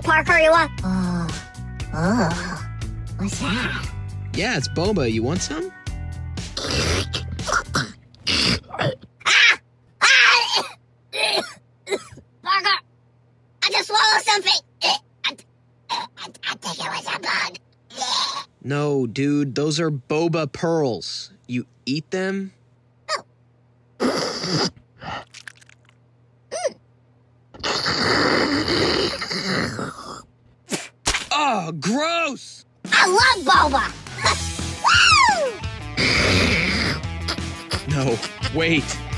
Parker, you want? What's that? Yeah, it's Boba. You want some? Parker, I just swallowed something. I think it was a bug. No, dude, those are Boba pearls. You eat them? Oh, gross! I love Boba! Woo! No, wait.